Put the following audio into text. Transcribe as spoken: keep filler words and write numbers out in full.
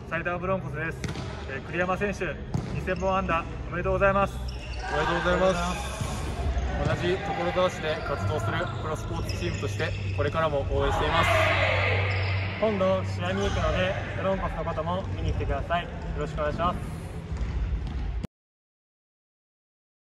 埼玉ブロンコスです。えー、栗山選手、にせんぼん安打おめでとうございます。 おめでとうございます。同じ所沢市で活動するプロスポーツチームとしてこれからも応援しています。 今度試合に行くのでブロンコスのことも見に来てください。よろしくお願いします。